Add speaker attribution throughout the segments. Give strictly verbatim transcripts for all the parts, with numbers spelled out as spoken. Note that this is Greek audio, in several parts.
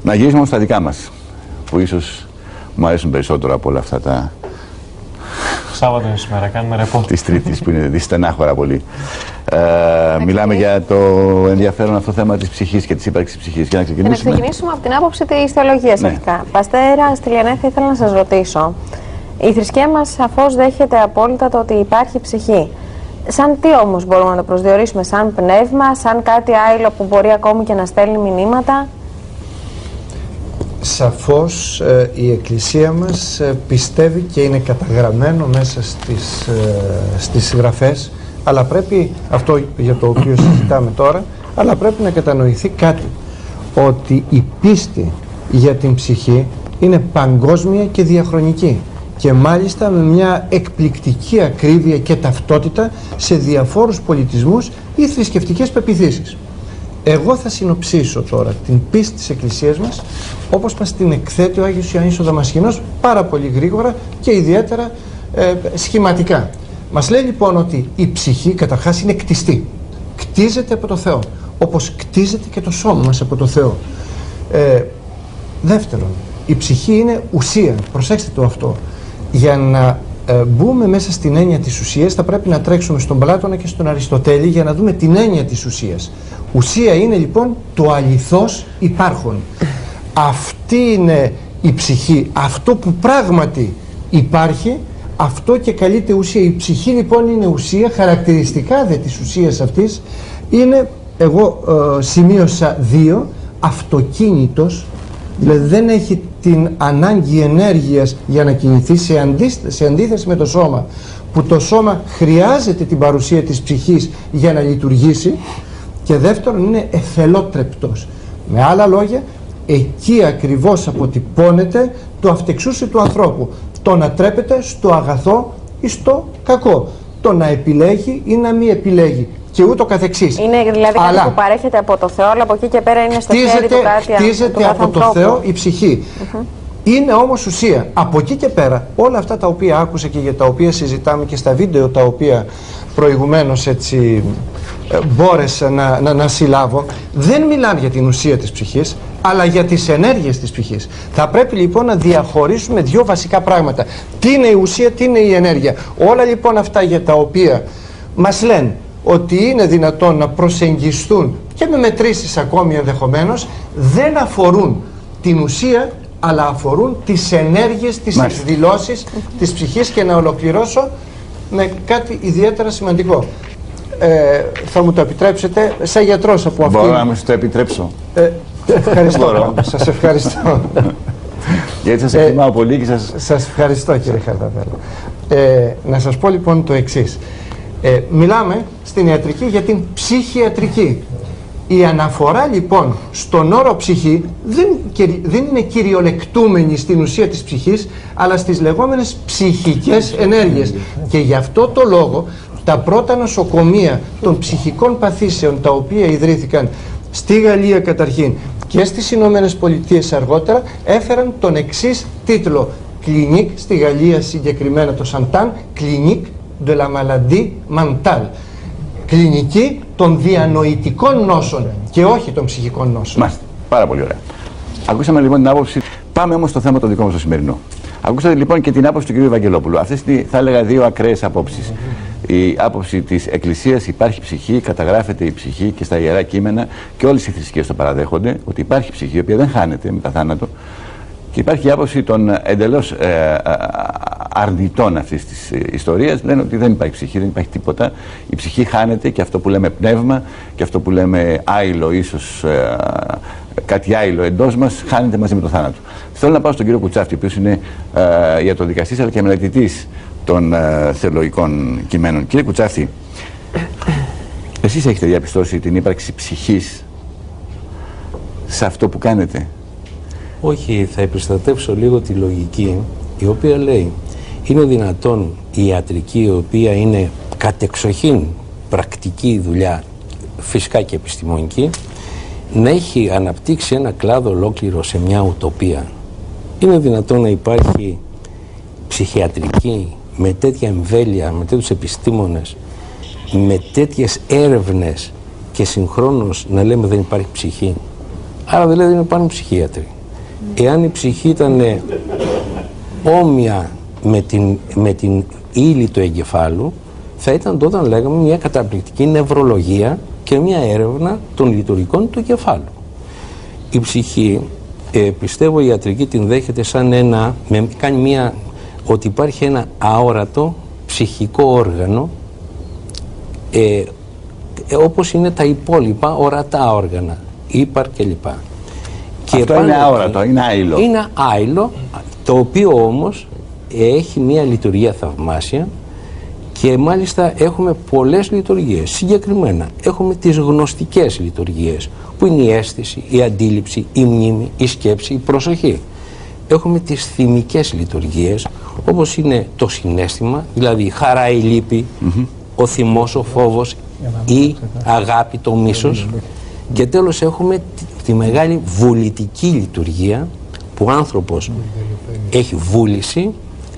Speaker 1: Να γυρίσουμε όμως στα δικά μας, που ίσως μου αρέσουν περισσότερο από όλα αυτά τα...
Speaker 2: Σάββατο είναι σήμερα, κάνουμε ρεπό.
Speaker 1: Της Τρίτης που είναι στενάχωρα πολύ. Ε, μιλάμε για το ενδιαφέρον αυτό θέμα της ψυχής και της ύπαρξης της ψυχής. Για να ξεκινήσουμε.
Speaker 3: Και να ξεκινήσουμε από την άποψη της θεολογίας, ναι. Αρχικά. Παστέρα Στυλιανέ, θα ήθελα να σας ρωτήσω. Η θρησκεία μας σαφώς δέχεται απόλυτα το ότι υπάρχει ψυχή. Σαν τι όμως μπορούμε να το προσδιορίσουμε, σαν πνεύμα, σαν κάτι άλλο που μπορεί ακόμη και να στέλνει μηνύματα?
Speaker 4: Σαφώς ε, η Εκκλησία μας ε, πιστεύει και είναι καταγραμμένο μέσα στις, ε, στις γραφές, αλλά πρέπει, αυτό για το οποίο συζητάμε τώρα, αλλά πρέπει να κατανοηθεί κάτι, ότι η πίστη για την ψυχή είναι παγκόσμια και διαχρονική και μάλιστα με μια εκπληκτική ακρίβεια και ταυτότητα σε διαφόρους πολιτισμούς ή θρησκευτικές πεποιθήσεις. Εγώ θα συνοψίσω τώρα την πίστη της Εκκλησίας μας όπως μας την εκθέτει ο Άγιος Ιωάννης ο Δαμασκηνός, πάρα πολύ γρήγορα και ιδιαίτερα ε, σχηματικά. Μας λέει λοιπόν ότι η ψυχή καταρχάς είναι κτιστή, κτίζεται από το Θεό, όπως κτίζεται και το σώμα μας από το Θεό. Ε, δεύτερον, η ψυχή είναι ουσία, προσέξτε το αυτό. Για να ε, μπούμε μέσα στην έννοια της ουσίας θα πρέπει να τρέξουμε στον Πλάτωνα και στον Αριστοτέλη για να δούμε την έννοια της ουσίας. Ουσία είναι λοιπόν το αληθώς υπάρχον. Αυτή είναι η ψυχή, αυτό που πράγματι υπάρχει, αυτό και καλείται ουσία. Η ψυχή λοιπόν είναι ουσία, χαρακτηριστικά δε της ουσίας αυτής είναι, εγώ ε, σημείωσα δύο, αυτοκίνητος, δηλαδή δεν έχει την ανάγκη ενέργειας για να κινηθεί, σε, αντί, σε αντίθεση με το σώμα, που το σώμα χρειάζεται την παρουσία της ψυχής για να λειτουργήσει. Και δεύτερον είναι εθελότρεπτος. Με άλλα λόγια, εκεί ακριβώς αποτυπώνεται το αυτεξούσιο του ανθρώπου. Το να τρέπεται στο αγαθό ή στο κακό. Το να επιλέγει ή να μην επιλέγει. Και ούτω καθεξής.
Speaker 3: Είναι δηλαδή κάτι αλλά, που παρέχεται από το Θεό, αλλά από εκεί και πέρα είναι στο χέρι του κάτι.
Speaker 4: Χτίζεται από το Θεό η ψυχή. Uh-huh. Είναι όμως ουσία. Από εκεί και πέρα όλα αυτά τα οποία άκουσα και για τα οποία συζητάμε και στα βίντεο τα οποία προηγουμένως έτσι μπόρεσα να, να, να συλλάβω, δεν μιλάνε για την ουσία της ψυχής, αλλά για τις ενέργειες της ψυχής. Θα πρέπει λοιπόν να διαχωρίσουμε δύο βασικά πράγματα. Τι είναι η ουσία, τι είναι η ενέργεια. Όλα λοιπόν αυτά για τα οποία μας λένε ότι είναι δυνατόν να προσεγγιστούν και με μετρήσεις ακόμη ενδεχομένως, δεν αφορούν την ουσία, αλλά αφορούν τις ενέργειες, τις εκδηλώσεις της ψυχής. Και να ολοκληρώσω με κάτι ιδιαίτερα σημαντικό. Ε, θα μου το επιτρέψετε, σαν γιατρός από αυτήν.
Speaker 1: Μπορώ να μου το επιτρέψω.
Speaker 4: Ε, ευχαριστώ. Σας ευχαριστώ.
Speaker 1: Γιατί σας εκτιμάω ε, πολύ και σας...
Speaker 4: Σας ευχαριστώ κύριε Χαρδαβέλα. Ε, να σας πω λοιπόν το εξής. Ε, μιλάμε στην ιατρική για την ψυχιατρική. Η αναφορά λοιπόν στον όρο ψυχή δεν, δεν είναι κυριολεκτούμενη στην ουσία της ψυχής, αλλά στις λεγόμενες ψυχικές ενέργειες. Και γι' αυτό το λόγο τα πρώτα νοσοκομεία των ψυχικών παθήσεων, τα οποία ιδρύθηκαν στη Γαλλία καταρχήν και στις Ηνωμένες Πολιτείες αργότερα, έφεραν τον εξής τίτλο. Clinique, στη Γαλλία συγκεκριμένα το Σαντάν, Clinique de la maladie mentale. Κλινική των διανοητικών νόσων και όχι των ψυχικών νόσων.
Speaker 1: Μάλιστα. Πάρα πολύ ωραία. Ακούσαμε λοιπόν την άποψη. Πάμε όμως στο θέμα το δικό μας το σημερινό. Ακούσατε λοιπόν και την άποψη του κ. Ευαγγελόπουλου. Αυτές είναι, θα έλεγα, δύο ακραίες απόψεις. Η άποψη της Εκκλησίας, υπάρχει ψυχή, καταγράφεται η ψυχή και στα ιερά κείμενα και όλες οι θρησκείες το παραδέχονται, ότι υπάρχει ψυχή, η οποία δεν χάνεται μετά θάνατο. Και υπάρχει η άποψη των εντελώς ε, αρνητών αυτής της ιστορίας. Λένε ότι δεν υπάρχει ψυχή, δεν υπάρχει τίποτα. Η ψυχή χάνεται και αυτό που λέμε πνεύμα και αυτό που λέμε άειλο, ίσως ε, κάτι άειλο εντός μας, χάνεται μαζί με το θάνατο. Θέλω να πάω στον κύριο Κουτσάφτη, ο οποίος είναι ε, ιατροδικαστής αλλά και μελετητής των ε, θεολογικών κειμένων. Κύριε Κουτσάφτη, εσείς έχετε διαπιστώσει την ύπαρξη ψυχής σε αυτό που κάνετε?
Speaker 5: Όχι, θα επιστατεύσω λίγο τη λογική, η οποία λέει είναι δυνατόν η ιατρική, η οποία είναι κατεξοχήν πρακτική δουλειά, φυσικά και επιστημονική, να έχει αναπτύξει ένα κλάδο ολόκληρο σε μια ουτοπία? Είναι δυνατόν να υπάρχει ψυχιατρική με τέτοια εμβέλεια, με τέτοιους επιστήμονες, με τέτοιες έρευνες και συγχρόνως να λέμε δεν υπάρχει ψυχή? Άρα δηλαδή δεν υπάρχουν ψυχίατροι. Εάν η ψυχή ήταν όμοια με την, με την ύλη του εγκεφάλου, θα ήταν τότε, να λέγαμε, μια καταπληκτική νευρολογία και μια έρευνα των λειτουργικών του εγκεφάλου. Η ψυχή, ε, πιστεύω η ιατρική την δέχεται σαν ένα, με, κάνει μια, ότι υπάρχει ένα αόρατο ψυχικό όργανο, ε, ε, όπως είναι τα υπόλοιπα ορατά όργανα, ύπαρ κλπ. Και
Speaker 1: αυτό είναι αόρατο, είναι άειλο.
Speaker 5: Είναι άειλο, το οποίο όμως έχει μια λειτουργία θαυμάσια και μάλιστα έχουμε πολλές λειτουργίες. Συγκεκριμένα έχουμε τις γνωστικές λειτουργίες, που είναι η αίσθηση, η αντίληψη, η μνήμη, η σκέψη, η προσοχή. Έχουμε τις θυμικές λειτουργίες, όπως είναι το συναίσθημα, δηλαδή η χαρά, η λύπη, mm-hmm. ο θυμός, ο φόβος, η αγάπη, το μίσος. Και τέλος έχουμε τη, τη μεγάλη βουλητική λειτουργία, που ο άνθρωπος έχει βούληση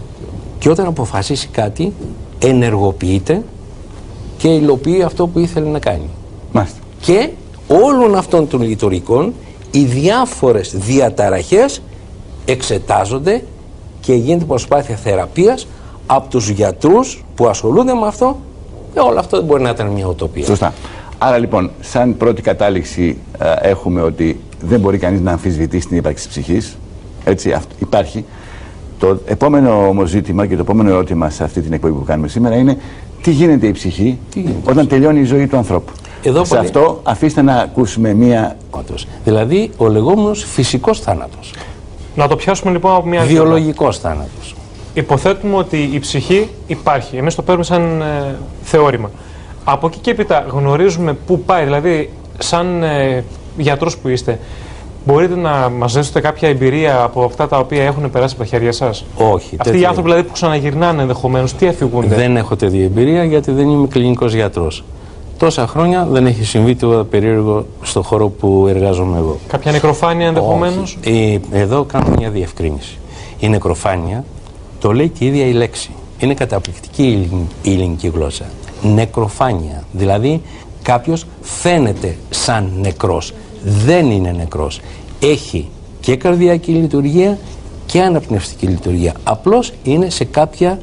Speaker 5: και όταν αποφασίσει κάτι ενεργοποιείται και υλοποιεί αυτό που ήθελε να κάνει.
Speaker 1: Μάλιστα.
Speaker 5: Και όλων αυτών των λειτουργικών οι διάφορες διαταραχές εξετάζονται και γίνεται προσπάθεια θεραπείας από τους γιατρούς που ασχολούνται με αυτό, και όλο αυτό δεν μπορεί να ήταν μια ουτοπία.
Speaker 1: Σωστά. Άρα λοιπόν, σαν πρώτη κατάληξη α, έχουμε ότι δεν μπορεί κανείς να αμφισβητήσει την ύπαρξη της ψυχής. Έτσι, αυτό υπάρχει. Το επόμενο όμως ζήτημα και το επόμενο ερώτημα σε αυτή την εκπομπή που κάνουμε σήμερα είναι τι γίνεται η ψυχή γίνεται όταν τελειώνει η ζωή του ανθρώπου.
Speaker 5: Εδώ
Speaker 1: σε
Speaker 5: πάλι...
Speaker 1: αυτό αφήστε να ακούσουμε μία...
Speaker 5: Δηλαδή ο λεγόμενος φυσικός θάνατος.
Speaker 2: Να το πιάσουμε λοιπόν από μια...
Speaker 5: Βιολογικός θάνατος.
Speaker 2: Υποθέτουμε ότι η ψυχή υπάρχει. Εμείς το παίρνουμε σαν ε, θεώρημα. Από εκεί και έπειτα γνωρίζουμε πού πάει. Δηλαδή, σαν ε, γιατρός που είστε, μπορείτε να μας δώσετε κάποια εμπειρία από αυτά τα οποία έχουν περάσει από τα χέρια σας?
Speaker 5: Όχι.
Speaker 2: Αυτοί οι άνθρωποι δηλαδή, που ξαναγυρνάνε ενδεχομένως, τι αφηγούνται?
Speaker 5: Δεν έχω τέτοια εμπειρία γιατί δεν είμαι κλινικός γιατρός. Τόσα χρόνια δεν έχει συμβεί τίποτα περίεργο στον χώρο που εργάζομαι εγώ.
Speaker 2: Κάποια νεκροφάνεια ενδεχομένως?
Speaker 5: Όχι. Εδώ κάνω μια διευκρίνηση. Η νεκροφάνεια το λέει και η ίδια η λέξη. Είναι καταπληκτική η ελληνική γλώσσα. Νεκροφάνεια. Δηλαδή κάποιος φαίνεται σαν νεκρός. Δεν είναι νεκρός. Έχει και καρδιακή λειτουργία και αναπνευστική λειτουργία. Απλώς είναι σε κάποια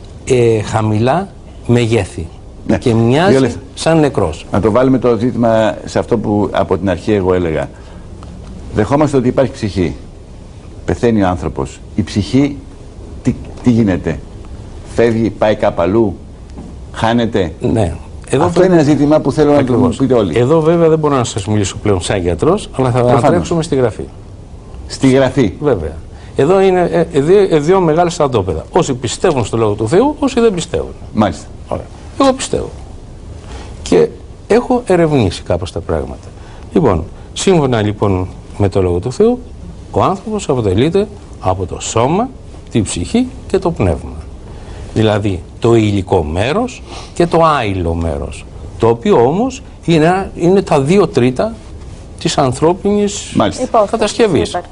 Speaker 5: ε, χαμηλά μεγέθη. Ναι. Και μοιάζει σαν νεκρός.
Speaker 1: Να το βάλουμε το ζήτημα σε αυτό που από την αρχή εγώ έλεγα. Δεχόμαστε ότι υπάρχει ψυχή. Πεθαίνει ο άνθρωπος. Η ψυχή τι, τι γίνεται? Φεύγει, πάει κάπου αλλού, χάνεται?
Speaker 5: Ναι. Εδώ
Speaker 1: αυτό
Speaker 5: πρέπει...
Speaker 1: είναι ένα ζήτημα που θέλω Ακριβώς. να το πείτε όλοι.
Speaker 5: Εδώ βέβαια δεν μπορώ να σας μιλήσω πλέον σαν γιατρός, αλλά θα ανατρέξουμε στη γραφή.
Speaker 1: Στη γραφή.
Speaker 5: Βέβαια. Εδώ είναι ε, δύο, δύο μεγάλα στρατόπεδα. Όσοι πιστεύουν στο λόγο του Θεού, όσοι δεν πιστεύουν.
Speaker 1: Μάλιστα.
Speaker 5: Ωραία. Εγώ πιστεύω. Και έχω ερευνήσει κάπως τα πράγματα. Λοιπόν, σύμφωνα λοιπόν με το λόγο του Θεού, ο άνθρωπος αποτελείται από το σώμα, τη ψυχή και το πνεύμα. Δηλαδή το υλικό μέρος και το άειλο μέρος, το οποίο όμως είναι, είναι τα δύο τρίτα της ανθρώπινης
Speaker 1: Μάλιστα.
Speaker 5: κατασκευής.
Speaker 3: Υπάρξη.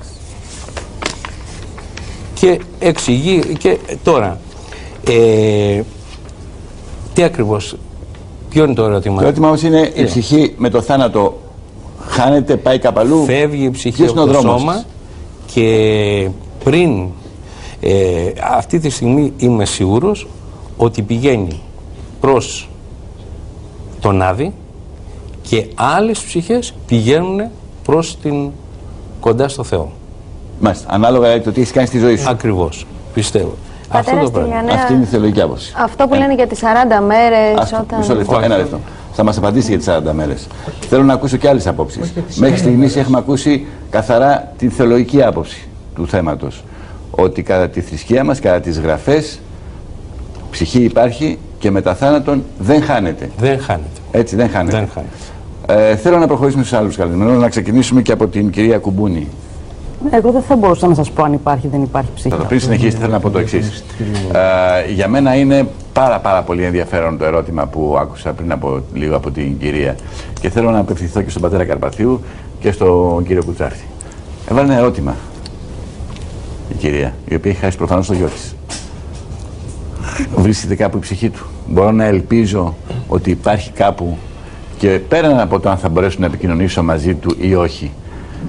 Speaker 5: Και εξηγεί, και τώρα, ε, τι ακριβώς, ποιο είναι το ερώτημα?
Speaker 1: Το ερώτημα όμως είναι η ψυχή με το θάνατο χάνεται, πάει κάπου αλλού?
Speaker 5: Φεύγει η ψυχή από το σώμα και πριν, ε, αυτή τη στιγμή είμαι σίγουρος ότι πηγαίνει προς τον Άδη και άλλες ψυχές πηγαίνουν προς την κοντά στο Θεό.
Speaker 1: Μάλιστα, ανάλογα το τι έχεις κάνει στη ζωή σου.
Speaker 5: Ακριβώς, πιστεύω.
Speaker 3: Πατέρα,
Speaker 5: αυτό το πράγμα.
Speaker 1: Αυτή είναι η θεολογική άποψη.
Speaker 3: Αυτό που λένε για τις σαράντα μέρες.
Speaker 1: Αυτό,
Speaker 3: όταν...
Speaker 1: μισό λεπτό, ένα λεπτό. Θα μας απαντήσει για τις σαράντα μέρες. Θέλω να ακούσω και άλλες απόψεις. Μέχρι στιγμής έχουμε ακούσει καθαρά την θεολογική άποψη του θέματος. Ότι κατά τη θρησκεία μας, κατά τις γραφές, ψυχή υπάρχει και μετά θάνατον δεν χάνεται.
Speaker 5: Δεν χάνεται.
Speaker 1: Έτσι, δεν χάνεται.
Speaker 5: Δεν χάνεται.
Speaker 1: Ε, θέλω να προχωρήσουμε στους άλλους καλεσμένους, να ξεκινήσουμε και από την κυρία Κουμπούνη.
Speaker 6: Εγώ δεν θα μπορούσα να σας πω αν υπάρχει ή δεν υπάρχει ψυχή.
Speaker 1: Πριν συνεχίσετε, θέλω να πω το εξής. Ε, για μένα είναι πάρα πάρα πολύ ενδιαφέρον το ερώτημα που άκουσα πριν από λίγο από την κυρία και θέλω να απευθυνθώ και στον πατέρα Καρπαθίου και στον κύριο Κουτσάρτη. Έβαλε ένα ερώτημα η κυρία, η οποία έχει χάσει προφανώς το γιο της. Βρίσκεται κάπου η ψυχή του. Μπορώ να ελπίζω ότι υπάρχει κάπου και πέραν από το αν θα μπορέσω να επικοινωνήσω μαζί του ή όχι,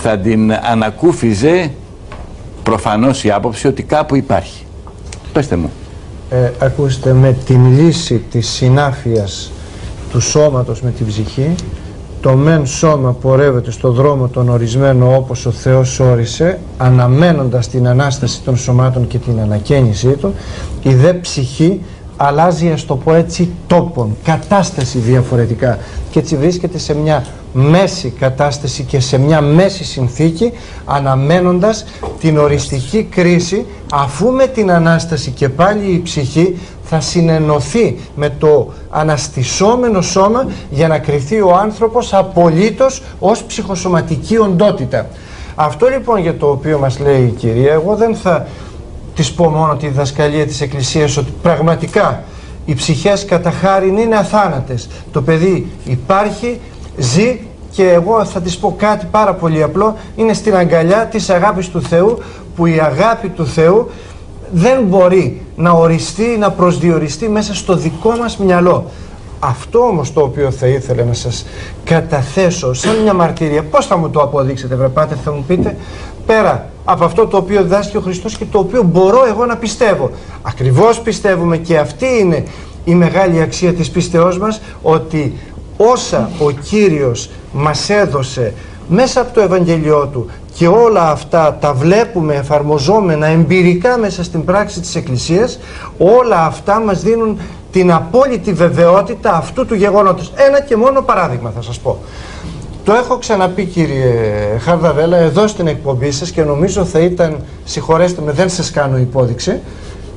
Speaker 1: θα την ανακούφιζε προφανώς η άποψη ότι κάπου υπάρχει. Πέστε μου.
Speaker 4: Ε, ακούστε, με την λύση της συνάφειας του σώματος με την ψυχή, το μεν σώμα πορεύεται στο δρόμο τον ορισμένο όπως ο Θεός όρισε, αναμένοντας την Ανάσταση των σωμάτων και την ανακαίνισή του, η δε ψυχή αλλάζει, ας το πω έτσι, τόπον, κατάσταση διαφορετικά, και έτσι βρίσκεται σε μια μέση κατάσταση και σε μια μέση συνθήκη, αναμένοντας την οριστική κρίση, αφού με την Ανάσταση και πάλι η ψυχή θα συνενωθεί με το αναστησόμενο σώμα για να κριθεί ο άνθρωπος απολύτως ως ψυχοσωματική οντότητα. Αυτό λοιπόν για το οποίο μας λέει η κυρία, εγώ δεν θα της πω μόνο τη διδασκαλία της Εκκλησίας, ότι πραγματικά οι ψυχές κατά χάριν είναι αθάνατες. Το παιδί υπάρχει, ζει, και εγώ θα της πω κάτι πάρα πολύ απλό, είναι στην αγκαλιά της αγάπης του Θεού, που η αγάπη του Θεού δεν μπορεί να οριστεί, να προσδιοριστεί μέσα στο δικό μας μυαλό. Αυτό όμως το οποίο θα ήθελα να σας καταθέσω σαν μια μαρτυρία, πώς θα μου το αποδείξετε, βρε πάτερ, θα μου πείτε, πέρα από αυτό το οποίο διδάσκει ο Χριστός και το οποίο μπορώ εγώ να πιστεύω. Ακριβώς πιστεύουμε, και αυτή είναι η μεγάλη αξία της πίστεώς μας, ότι όσα ο Κύριος μας έδωσε μέσα από το Ευαγγελιό Του, και όλα αυτά τα βλέπουμε εφαρμοζόμενα εμπειρικά μέσα στην πράξη της Εκκλησίας, όλα αυτά μας δίνουν την απόλυτη βεβαιότητα αυτού του γεγονότος. Ένα και μόνο παράδειγμα θα σας πω. Το έχω ξαναπεί, κύριε Χαρδαβέλα, εδώ στην εκπομπή σας, και νομίζω θα ήταν, συγχωρέστε με, δεν σας κάνω υπόδειξη ε,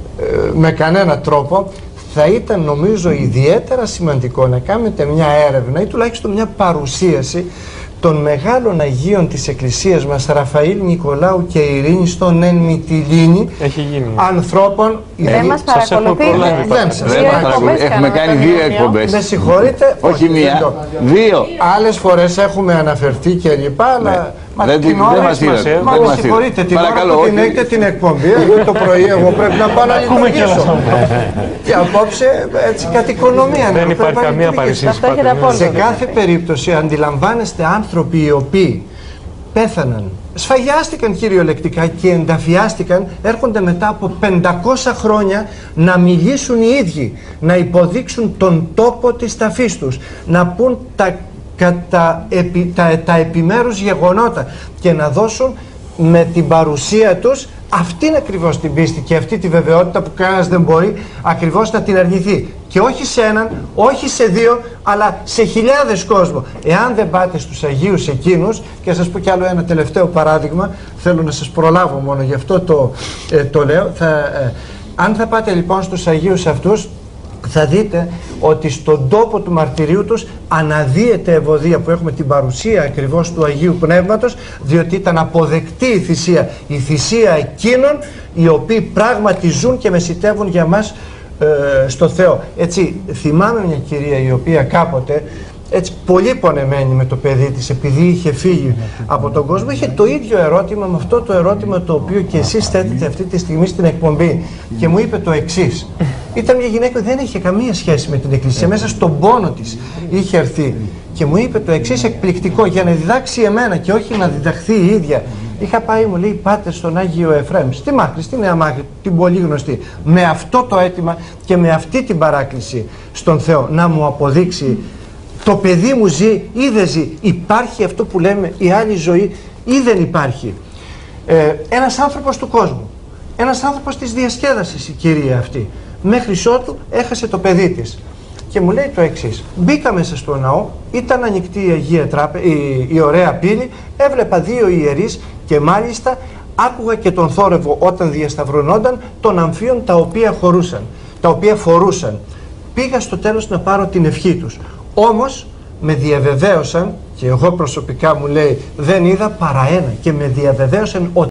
Speaker 4: με κανένα τρόπο, θα ήταν νομίζω ιδιαίτερα σημαντικό να κάνετε μια έρευνα ή τουλάχιστον μια παρουσίαση των μεγάλων Αγίων της Εκκλησίας μας, Ραφαήλ, Νικολάου και Ειρήνη, στον εν Μυτιλήνη, ανθρώπων.
Speaker 3: Δεν μας παρακολουθείτε.
Speaker 1: Δεν σας παρακολουθείτε. Έχουμε κάνει δύο εκπομπές.
Speaker 4: Με συγχωρείτε.
Speaker 1: Όχι μία, δύο.
Speaker 4: Άλλες φορές έχουμε αναφερθεί και λοιπά, αλλά
Speaker 1: δεν μας είδατε.
Speaker 4: Μα με συγχωρείτε, την ώρα που την έχετε την εκπομπή, το πρωί εγώ πρέπει να πάω να λειτουργήσω. Και απόψε έτσι κατ' οικονομία.
Speaker 2: Δεν υπάρχει καμία παρησίαση.
Speaker 4: Σε κάθε περίπτωση αντιλαμβάνεστε άνθρωποι οι οποίοι πέθαναν, σφαγιάστηκαν κυριολεκτικά και ενταφιάστηκαν, έρχονται μετά από πεντακόσια χρόνια να μιλήσουν οι ίδιοι, να υποδείξουν τον τόπο της ταφής τους, να πούν τα, τα, επι, τα, τα επιμέρους γεγονότα και να δώσουν με την παρουσία τους αυτήν ακριβώς την πίστη και αυτή τη βεβαιότητα που κανένας δεν μπορεί ακριβώς να την αρνηθεί. Και όχι σε έναν, όχι σε δύο, αλλά σε χιλιάδες κόσμο. Εάν δεν πάτε στους Αγίους εκείνους, και σας πω κι άλλο ένα τελευταίο παράδειγμα, θέλω να σας προλάβω μόνο, γι' αυτό το, ε, το λέω. Θα, ε, αν θα πάτε λοιπόν στους Αγίους αυτούς, θα δείτε ότι στον τόπο του μαρτυρίου τους αναδύεται ευωδία, που έχουμε την παρουσία ακριβώς του Αγίου Πνεύματος, διότι ήταν αποδεκτή η θυσία, η θυσία εκείνων οι οποίοι πράγματι ζουν και μεσιτεύουν για μας ε, στο Θεό. Έτσι, θυμάμαι μια κυρία η οποία κάποτε, έτσι πολύ πονεμένη με το παιδί της, επειδή είχε φύγει από τον κόσμο, είχε το ίδιο ερώτημα με αυτό το ερώτημα το οποίο και εσείς θέτετε αυτή τη στιγμή στην εκπομπή, και μου είπε το εξής. Ήταν μια γυναίκα που δεν είχε καμία σχέση με την Εκκλησία, μέσα στον πόνο της είχε έρθει και μου είπε το εξής εκπληκτικό, για να διδάξει εμένα και όχι να διδαχθεί η ίδια. Είχα πάει, μου λέει, πάτε στον Άγιο Εφραίμ, στη Μάκρη, στη Νέα Μάκρη, την πολύ γνωστή, με αυτό το αίτημα και με αυτή την παράκληση στον Θεό, να μου αποδείξει το παιδί μου ζει ή δεν ζει, υπάρχει αυτό που λέμε η άλλη ζωή ή δεν υπάρχει. Ε, ένας άνθρωπος του κόσμου, ένας άνθρωπος της διασκέδασης η κυρία αυτή, μέχρι ότου έχασε το παιδί της. Και μου λέει το εξής: μπήκα μέσα στο ναό, ήταν ανοιχτή η Αγία Τράπε, η, η ωραία πύλη, έβλεπα δύο ιερείς και μάλιστα άκουγα και τον θόρυβο όταν διασταυρωνόταν των αμφίων τα οποία χωρούσαν, τα οποία φορούσαν. Πήγα στο τέλος να πάρω την ευχή τους. Όμως με διαβεβαίωσαν, και εγώ προσωπικά μου λέει δεν είδα παρά ένα, και με διαβεβαίωσαν ότι